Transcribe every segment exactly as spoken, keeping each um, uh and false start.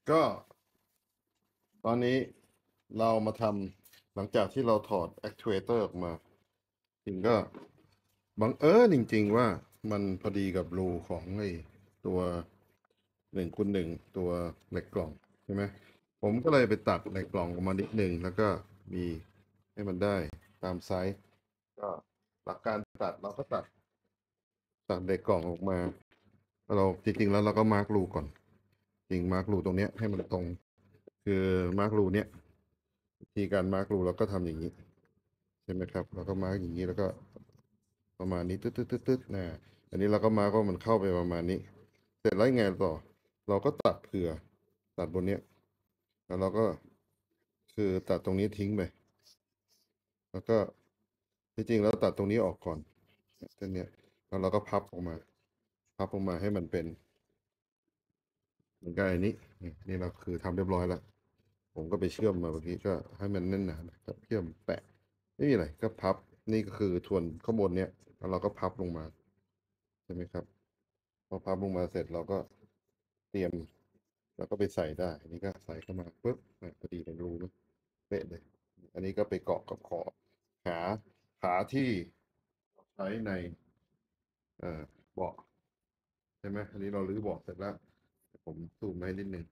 ก็ตอนนี้เรามาทำหลังจากที่เราถอด actuator ออกมาจริงก็บังเอิญจริงๆว่ามันพอดีกับรูของไอ้ตัวหนึ่งคูณหนึ่งตัวเหล็กกล่องใช่ไหมผมก็เลยไปตัดเหล็กกล่องออกมานิดหนึ่งแล้วก็มีให้มันได้ตามไซส์ก็หลักการตัดเราก็ตัดตัดเหล็กกล่องออกมาเราจริงๆแล้วเราก็มาร์กรูก่อนจริงมาร์กรูตรงเนี้ยให้มันตรงคือมาร์กรูเนี้ย วิธีการมาร์กรูเราก็ทำอย่างนี้ใช่ไหมครับเราก็มาร์กอย่างนี้แล้วก็ประมาณนี้ตึ๊ดตึ๊ดตึ๊ดตึ๊ดนะอันนี้เราก็มาร์กว่ามันเข้าไปประมาณนี้เสร็จแล้วยังไงต่อเราก็ตัดเผื่อตัดบนเนี้ยแล้วเราก็คือตัดตรงนี้ทิ้งไปแล้วก็ที่จริงแล้วตัดตรงนี้ออกก่อนเส้นเนี้ยแล้วเราก็พับออกมาพับออกมาให้มันเป็นเหมือนกับอันนี้นี่นี่เราคือทำเรียบร้อยแล้วผมก็ไปเชื่อมมาเมื่อกี้ก็ให้มันแน่นหนานะครับเชื่อมแปะ ไม่มีอะไรก็พับนี่ก็คือทวนข้างบนเนี้ยแล้วเราก็พับลงมาใช่ไหมครับพอพับลงมาเสร็จเราก็เตรียมแล้วก็ไปใส่ได้อันนี้ก็ใส่เข้ามาปุ๊บอ่ะพอดีเป็นรูนะเป๊ะเลยอันนี้ก็ไปเกาะกับขอบขาขาที่ใช้ในเอ่อเบาะใช่ไหมอันนี้เรารื้อเบาะเสร็จแล้วผมซูมให้นิดนึง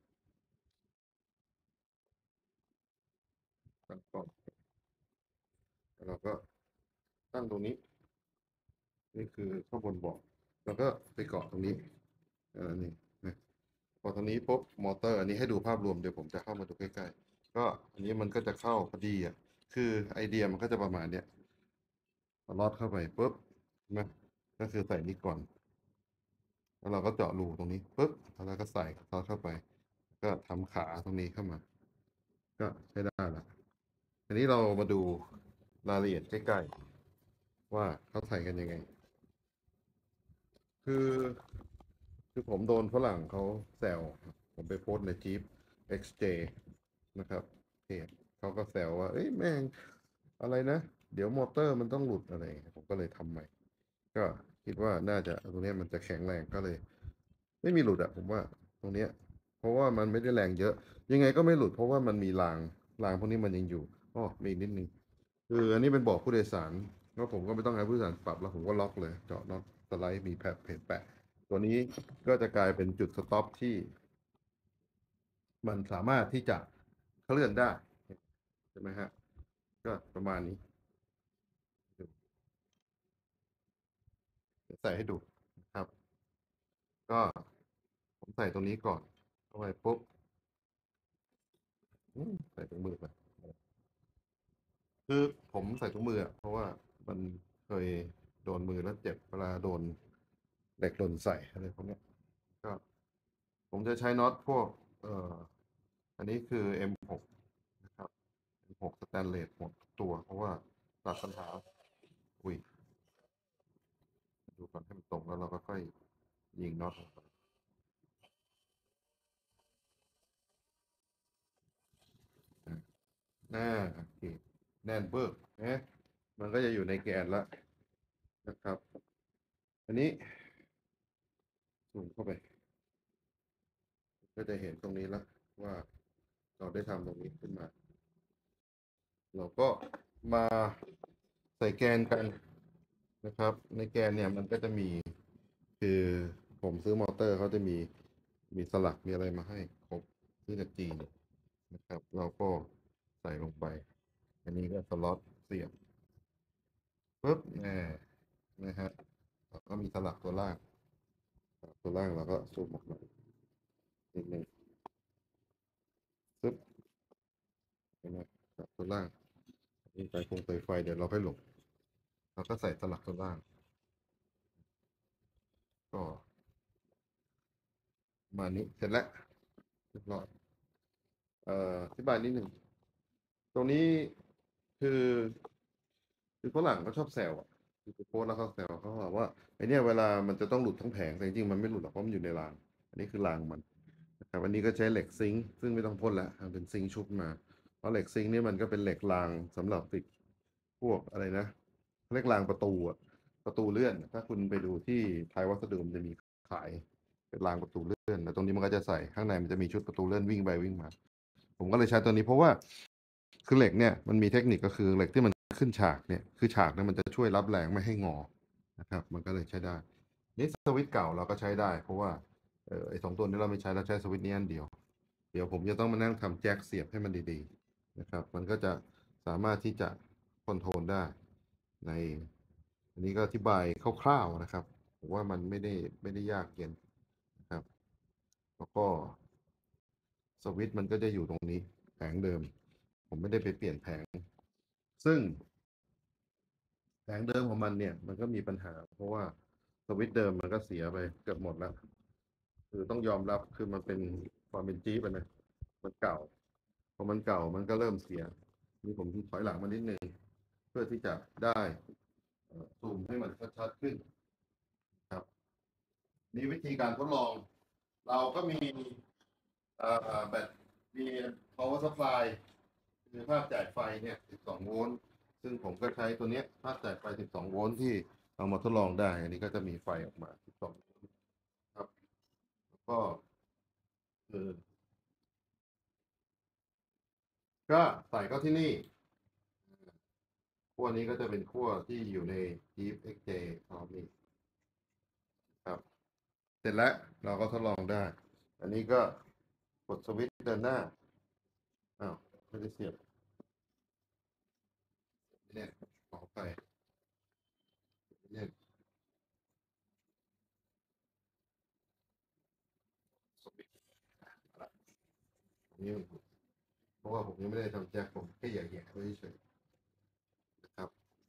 ตั้งกล้องแล้วเราก็ตั้งตรงนี้นี่คือข้างบนเบาะแล้วก็ไปเกาะตรงนี้เออนี่นะ พอตรงนี้ปุ๊บมอเตอร์อันนี้ให้ดูภาพรวมเดี๋ยวผมจะเข้ามาดูใกล้ๆก็อันนี้มันก็จะเข้าพอดีอ่ะคือไอเดียมันก็จะประมาณเนี้ยเราลอดเข้าไปปุ๊บนะก็คือใส่นี้ก่อนแล้วเราก็เจาะรูตรงนี้ปุ๊บแล้วเราก็ใส่ลอดเข้าไปก็ทำขาตรงนี้เข้ามาก็ใช้ได้ละทีนี้เรามาดูรายละเอียดใกล้ๆว่าเขาใส่กันยังไงคือคือผมโดนฝรั่งเขาแซวครับผมไปโพสต์ในจีป เอ็กซ์ เจ นะครับเพจเขาก็แซวว่าเอ้ยแม่งอะไรนะเดี๋ยวมอเตอร์มันต้องหลุดอะไรผมก็เลยทำใหม่ก็คิดว่าน่าจะตรงเนี้ยมันจะแข็งแรงก็เลยไม่มีหลุดอะผมว่าตรงเนี้ยเพราะว่ามันไม่ได้แรงเยอะยังไงก็ไม่หลุดเพราะว่ามันมีรางรางพวกนี้มันยังอยู่อ๋อมีอีกนิดนึงคืออันนี้เป็นเบอกผู้โดยสารก็ผมก็ไม่ต้องให้ผู้โดยสารปรับแล้วผมก็ล็อกเลยเจาะน็อตสไลด์มีแผ่นเพจแปะตัวนี้ก็จะกลายเป็นจุดสต็อปที่มันสามารถที่จะเคลื่อนได้ใช่ไหมฮะ ก็ประมาณนี้เดี๋ยวใส่ให้ดูนะครับก็ผมใส่ตรงนี้ก่อนเข้าไปปุ๊บอืมใส่ถุงมือไปคือผมใส่ถุงมืออะเพราะว่ามันเคยโดนมือแล้วเจ็บเวลาโดนเหล็กหล่นใส่อะไรพวกเนี้ยก็ผมจะใช้น็อตพวกเอ่ออันนี้คือ เอ็ม หก นะครับ เอ็ม หก สแตนเลสหมดตัวเพราะว่าตัดปัญหาอุ้ยดูก่อนให้มันตรงแล้วเราก็ค่อยยิงน็อตลงไปอ่าโอเคแน่นเบิกนะมันก็จะอยู่ในแกนแล้วนะครับ อันนี้ซูมเข้าไปก็จะเห็นตรงนี้แล้วว่าเราได้ทำตรงนี้ขึ้นมาเราก็มาใส่แกนกันนะครับในแกนเนี่ยมันก็จะมีคือผมซื้อมอเตอร์เขาจะมีมีสลักมีอะไรมาให้ครบซื้อจากจีนนะครับเราก็ใส่ลงไปอันนี้ก็สล็อตเสียบปุ๊บแน่นะฮะแล้วก็มีสลักตัวล่างตัวล่างเราก็ซูมออกมานิดนึงปึ๊บเห็นไหมครับตัวล่าง มีสายฟงสายไฟเดี๋ยวเราค่อยลงเราก็ใส่สลักข้างล่างก็มานี้เสร็จแล้วเรียบร้อยเอ่ออธิบายนิดหนึ่งตรงนี้คือคือฝรั่งเขาชอบแซวอ่ะคือไปโพสต์แล้วเขาแซวเขาบอกว่าไอเนี้ยเวลามันจะต้องหลุดทั้งแผงแต่จริงๆมันไม่หลุดหรอกเพราะมันอยู่ในรางอันนี้คือรางมันนะครับอันนี้ก็ใช้เหล็กซิงค์ซึ่งไม่ต้องพ่นละทำเป็นซิงค์ชุบมาเพราะเหล็กซิงค์นี่มันก็เป็นเหล็กรางสำหรับติดพวกอะไรนะเรียกรางประตูอะประตูเลื่อนถ้าคุณไปดูที่ไทยวัสดุมันจะมีขายเป็นรางประตูเลื่อนลื่อนแล้วตรงนี้มันก็จะใส่ข้างในมันจะมีชุดประตูเลื่อนวิ่งไปวิ่งมาผมก็เลยใช้ตัวนี้เพราะว่าคือเหล็กเนี่ยมันมีเทคนิคก็คือเหล็กที่มันขึ้นฉากเนี่ยคือฉากเนี่ยมันจะช่วยรับแรงไม่ให้งอนะครับมันก็เลยใช้ได้นี่สวิตช์เก่าเราก็ใช้ได้เพราะว่าเออไอ้สองตัวนี้เราไม่ใช้เราใช้สวิตช์นี้อันเดียวเดี๋ยวผมจะต้องมานั่งทำแจ็คเสียบให้มันดีๆนะครับมันก็จะสามารถที่จะคอนโทรลได้ในอันนี้ก็อธิบายคร่าวๆนะครับผมว่ามันไม่ได้ไม่ได้ยากเย็นนะครับแล้วก็สวิตช์มันก็จะอยู่ตรงนี้แผงเดิมผมไม่ได้ไปเปลี่ยนแผงซึ่งแผงเดิมของมันเนี่ยมันก็มีปัญหาเพราะว่าสวิตช์เดิมมันก็เสียไปเกือบหมดแล้วคือต้องยอมรับคือมันเป็นความเป็นจี๊ปอะนะมันเก่าพอมันเก่ามันก็เริ่มเสียนี่ผมถอยหลังมานิดนึงเพื่อที่จะได้ซูมให้มันชัดๆขึ้นครับนี่วิธีการทดลอง เราก็มีแบตมี power supply คือภาพจ่ายไฟเนี่ยสิบสองโวลต์ซึ่งผมก็ใช้ตัวเนี้ยภาพจ่ายไฟสิบสองโวลต์ที่เอามาทดลองได้ อันนี้ก็จะมีไฟออกมาสิบสองโวลต์ครับแล้วก็คือก็ใส่เข้าที่นี่ขั้วนี้ก็จะเป็นขั้วที่อยู่ใน Jeep เอ็กซ์ เจ ครับนี่ครับเสร็จแล้วเราก็ทดลองได้ อันนี้ก็กดสวิตช์เดินหน้าอ้าวไม่ได้เสียบเนี่ยขอไปเนี่ยสวิตช์นี่เพราะว่าผมยังไม่ได้ทำแจ็คผมแค่แย่ๆไว้เฉยๆนะครับ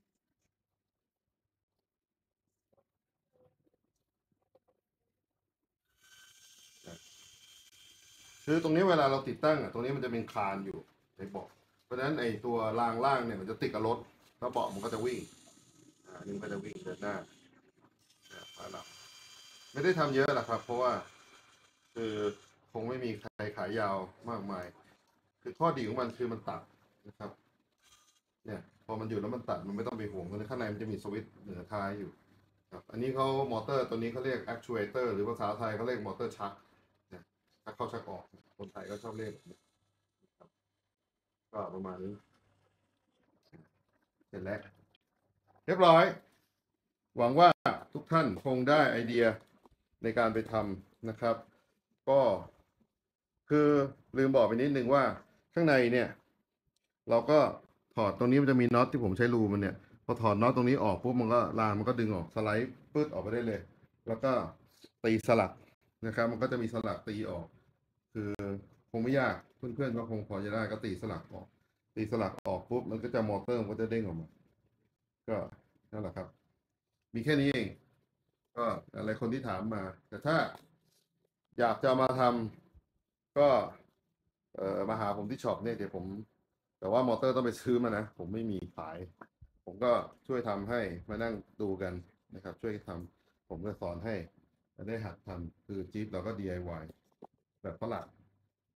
คือตรงนี้เวลาเราติดตั้งอ่ะตรงนี้มันจะเป็นคานอยู่ในเบาะเพราะฉะนั้นไอ้ตัวรางล่างเนี่ยมันจะติดกับรถแล้วเบาะมันก็จะวิ่งอ่านี่มันก็จะวิ่งเดินหน้าขาหลังไม่ได้ทำเยอะหรอกครับเพราะว่าคือคงไม่มีใครขายยาวมากมายคือข้อดีของมันคือมันตัดนะครับเนี่ยพอมันอยู่แล้วมันตัดมันไม่ต้องไปห่วงเพราะข้างในมันจะมีสวิตช์เหนือท้ายอยู่ครับอันนี้เขามอเตอร์ตัวนี้เขาเรียก actuator หรือภาษาไทยเขาเรียกมอเตอร์ชักเนี่ยชักเข้าชักออกคนไทยก็ชอบเรียกครับก็ประมาณนี้เสร็จแล้วเรียบร้อยหวังว่าทุกท่านคงได้ไอเดียในการไปทำนะครับ ก็คือลืมบอกไปนิดนึงว่าข้างในเนี่ย เราก็ถอดตรงนี้มันจะมีน็อตที่ผมใช้รูมันเนี่ยพอถอดน็อตตรงนี้ออกปุ๊บมันก็รางมันก็ดึงออกสไลด์ปื๊ดออกไปได้เลย แล้วก็ตีสลักนะครับ มันก็จะมีสลักตีออก คือคงไม่ยากเพื่อนๆก็คงพอจะได้ก็ตีสลักออก ตีสลักออกปุ๊บมันก็จะมอเตอร์มันก็จะเด้งออกมา ก็นั่นแหละครับ มีแค่นี้เอง ก็อะไรคนที่ถามมา แต่ถ้าอยากจะมาทำก็เอ่อมาหาผมที่ช็อปเนี่ยเดี๋ยวผม แต่ว่ามอเตอร์ต้องไปซื้อมานะ ผมไม่มีขาย ผมก็ช่วยทำให้มานั่งดูกันนะครับ ช่วยทำผมจะสอนให้ได้หัดทำคือจี๊ปเราก็ ดี ไอ วาย แบบฝรั่ง